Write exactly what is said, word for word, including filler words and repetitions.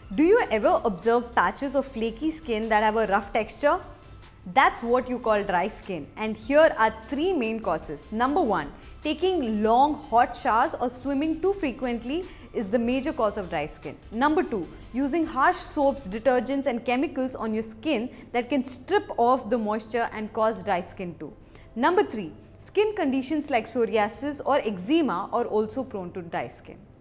Do you ever observe patches of flaky skin that have a rough texture? That's what you call dry skin, and here are three main causes. Number one, taking long hot showers or swimming too frequently is the major cause of dry skin. Number two, using harsh soaps, detergents and chemicals on your skin that can strip off the moisture and cause dry skin too. Number three, skin conditions like psoriasis or eczema are also prone to dry skin.